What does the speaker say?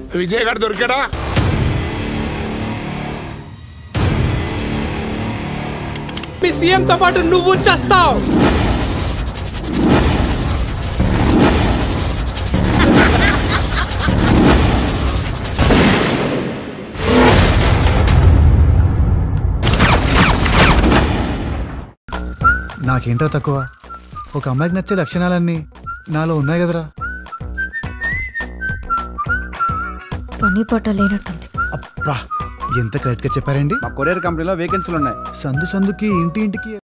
విజయ్ గారు దొరికాడా? మీ సీఎంతో పాటు నువ్వు చేస్తావు. నాకేంటో తక్కువ, ఒక అమ్మాయికి నచ్చే లక్షణాలన్నీ నాలో ఉన్నాయి కదరా. పని పాట లేనట్టుంది. అబ్బా, ఎంత కరెక్ట్ గా చెప్పారండి. మా కొరియర్ కంపెనీలో వేకెన్సీలు ఉన్నాయి. సందుకి ఇంటికి